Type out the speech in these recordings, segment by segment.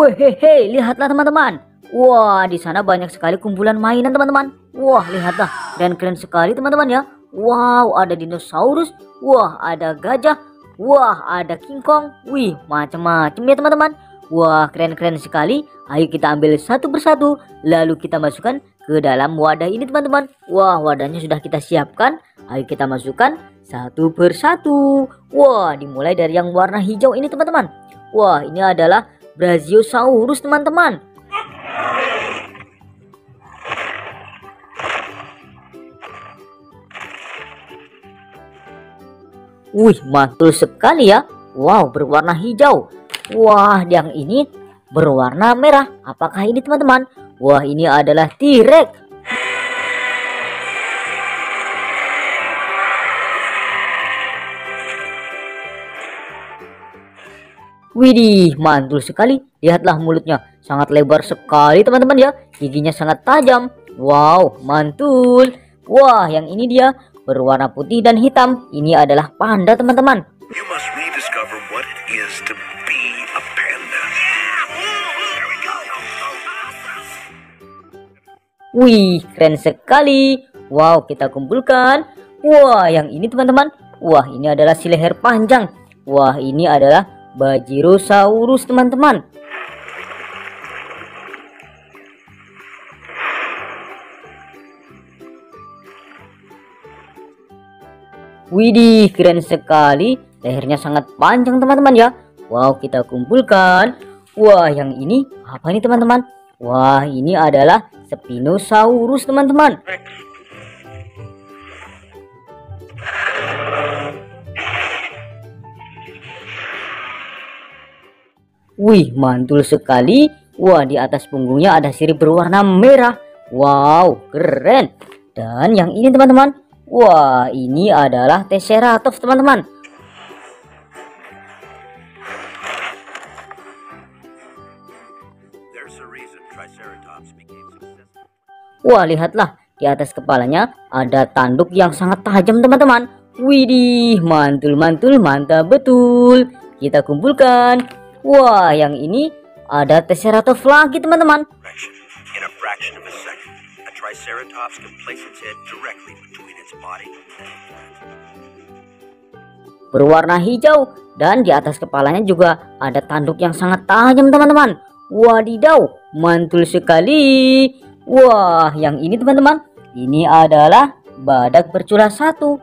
Wehehe, lihatlah teman-teman. Wah, di sana banyak sekali kumpulan mainan teman-teman. Wah, lihatlah, keren-keren sekali teman-teman ya. Wow, ada dinosaurus. Wah, ada gajah. Wah, ada King Kong. Wih, macam-macam ya teman-teman. Wah, keren-keren sekali. Ayo kita ambil satu persatu, lalu kita masukkan ke dalam wadah ini teman-teman. Wah, wadahnya sudah kita siapkan. Ayo kita masukkan satu persatu. Wah, dimulai dari yang warna hijau ini teman-teman. Wah, ini adalah Brachiosaurus teman-teman. Wih, mantul sekali ya. Wow, berwarna hijau. Wah, yang ini berwarna merah. Apakah ini teman-teman? Wah, ini adalah T-Rex. Widih, mantul sekali. Lihatlah mulutnya, sangat lebar sekali teman-teman ya. Giginya sangat tajam. Wow, mantul. Wah, yang ini dia berwarna putih dan hitam. Ini adalah panda teman-teman. You must rediscover what it is to be a panda. Wih, keren sekali. Wow, kita kumpulkan. Wah, yang ini teman-teman. Wah, ini adalah si leher panjang. Wah, ini adalah Brachiosaurus teman-teman. Widih, keren sekali. Lehernya sangat panjang teman-teman ya. Wow, kita kumpulkan. Wah, yang ini apa ini teman-teman? Wah, ini adalah Spinosaurus teman-teman. Wih, mantul sekali. Wah, di atas punggungnya ada sirip berwarna merah. Wow, keren. Dan yang ini teman-teman. Wah, ini adalah Triceratops teman-teman. Wah, lihatlah. Di atas kepalanya ada tanduk yang sangat tajam teman-teman. Widih, mantul-mantul, mantap betul. Kita kumpulkan. Wah, yang ini ada Triceratops lagi teman-teman. Berwarna hijau dan di atas kepalanya juga ada tanduk yang sangat tajam teman-teman. Wadidaw, mantul sekali. Wah, yang ini teman-teman, ini adalah badak bercula satu.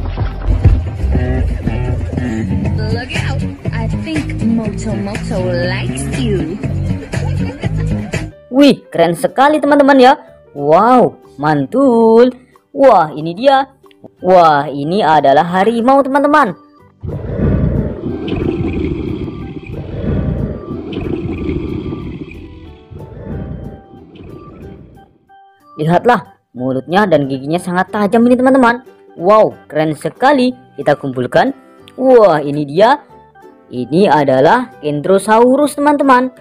Look out, I think Moto likes you. Wih, keren sekali teman-teman ya. Wow, mantul. Wah, ini dia. Wah, ini adalah harimau teman-teman. Lihatlah, mulutnya dan giginya sangat tajam ini teman-teman. Wow, keren sekali. Kita kumpulkan. Wah, ini dia. Ini adalah Kentrosaurus teman-teman.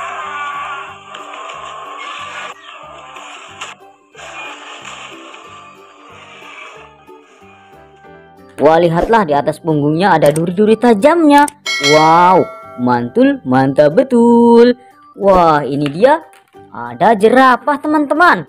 Wah, lihatlah di atas punggungnya ada duri-duri tajamnya. Wow, mantul, mantap betul. Wah, ini dia. Ada jerapah teman-teman.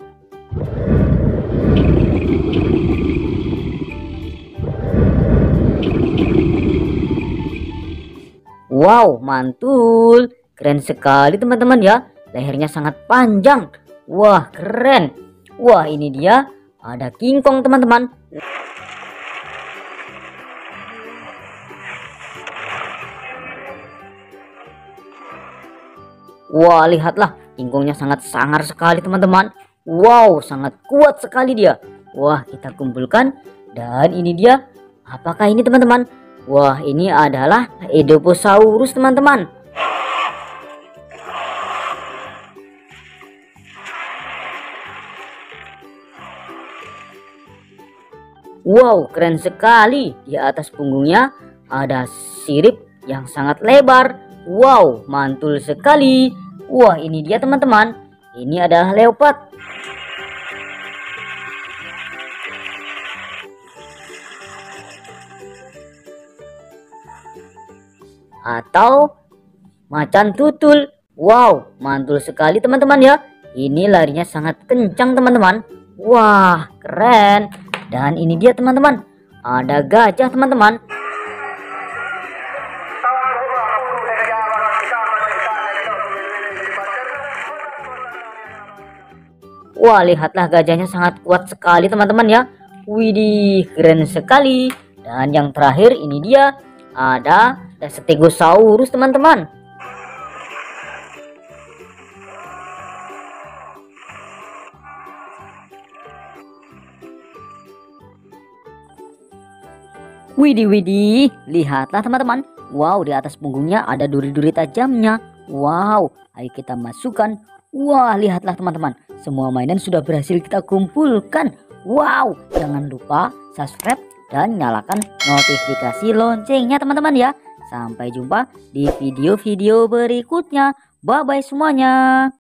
Wow, mantul. Keren sekali teman-teman ya. Lehernya sangat panjang. Wah, keren. Wah, ini dia. Ada King Kong teman-teman. Wah, lihatlah. King Kongnya sangat sangar sekali teman-teman. Wow, sangat kuat sekali dia. Wah, kita kumpulkan. Dan ini dia. Apakah ini teman-teman? Wah, ini adalah Edaphosaurus teman-teman. Wow, keren sekali. Di atas punggungnya ada sirip yang sangat lebar. Wow, mantul sekali. Wah, ini dia teman-teman. Ini adalah leopard. Atau macan tutul. Wow, mantul sekali teman-teman ya. Ini larinya sangat kencang teman-teman. Wah, keren. Dan ini dia teman-teman. Ada gajah teman-teman. Wah, lihatlah gajahnya sangat kuat sekali teman-teman ya. Widih, keren sekali. Dan yang terakhir ini dia, ada Stegosaurus teman-teman. Widih, widih, lihatlah teman-teman. Wow, di atas punggungnya ada duri-duri tajamnya. Wow, ayo kita masukkan. Wah, lihatlah teman-teman. Semua mainan sudah berhasil kita kumpulkan. Wow, jangan lupa subscribe dan nyalakan notifikasi loncengnya teman-teman ya. Sampai jumpa di video-video berikutnya. Bye-bye semuanya.